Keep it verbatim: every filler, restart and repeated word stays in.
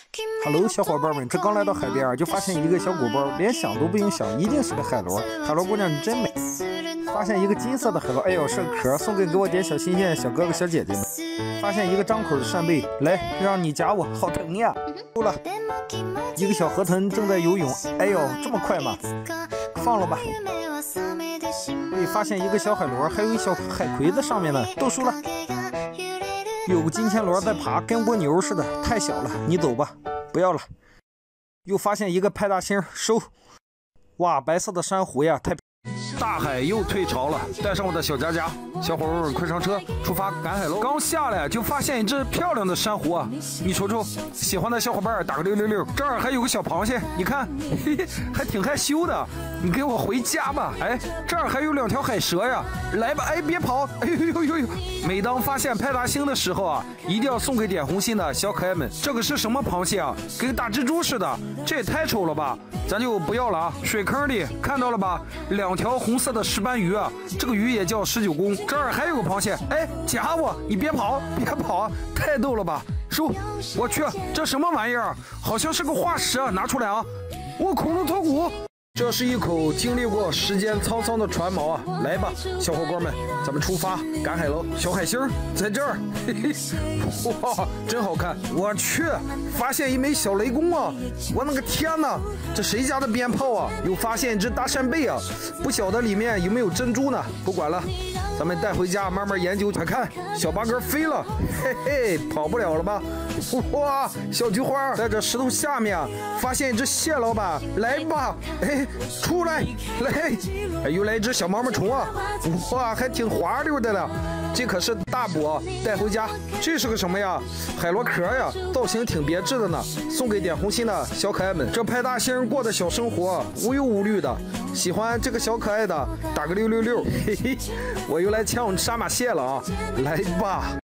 Hello， 小伙伴们，这刚来到海边啊，就发现一个小鼓包，连想都不用想，一定是个海螺。海螺姑娘你真美。发现一个金色的海螺，哎呦，是个壳，送给给我点小心心小哥哥小姐姐们。发现一个张口的扇贝，来让你夹我，好疼呀！够了。一个小河豚正在游泳，哎呦，这么快吗？放了吧。对，发现一个小海螺，还有一小海葵在上面呢，都输了。有个金钱螺在爬，跟蜗牛似的，太小了，你走吧，不要了。又发现一个派大星，收。哇，白色的珊瑚呀，太。大海又退潮了，带上我的小佳佳，小伙伴们快上车，出发赶海喽！刚下来就发现一只漂亮的珊瑚啊，你瞅瞅，喜欢的小伙伴打个六六六。这儿还有个小螃蟹，你看，嘿嘿，还挺害羞的，你给我回家吧。哎，这儿还有两条海蛇呀，来吧，哎，别跑，哎呦呦呦呦！每当发现派大星的时候啊，一定要送给点红心的小可爱们。这个是什么螃蟹啊？跟大蜘蛛似的，这也太丑了吧，咱就不要了啊。水坑里看到了吧，两条红色的石斑鱼啊，这个鱼也叫十九公。这儿还有个螃蟹，哎，夹我，你别跑，别跑啊，太逗了吧！收，我去，这什么玩意儿？好像是个化石啊，拿出来啊！我恐龙头骨。这是一口经历过时间沧桑的船锚啊！来吧，小伙伴们，咱们出发赶海喽！小海星在这儿，嘿嘿，哇，真好看！我去，发现一枚小雷公啊！我那个天哪，这谁家的鞭炮啊？又发现一只大扇贝啊！不晓得里面有没有珍珠呢？不管了，咱们带回家慢慢研究。快看，小八哥飞了，嘿嘿，跑不了了吧？哇，小菊花在这石头下面发现一只蟹老板，来吧，哎，出来，来，哎，又来一只小毛毛虫啊，哇，还挺滑溜的了，这可是大补，带回家。这是个什么呀？海螺壳呀，造型挺别致的呢，送给点红心的小可爱们。这派大星过的小生活无忧无虑的，喜欢这个小可爱的打个六六六，嘿嘿，我又来抢杀马蟹了啊，来吧。